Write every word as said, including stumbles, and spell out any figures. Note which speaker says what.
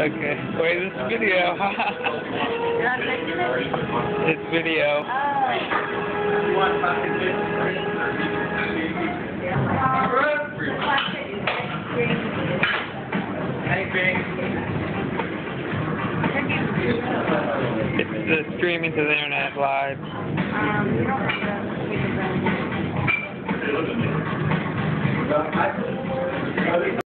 Speaker 1: Okay. Wait, this is video. It's video. It's uh, streaming to the internet live.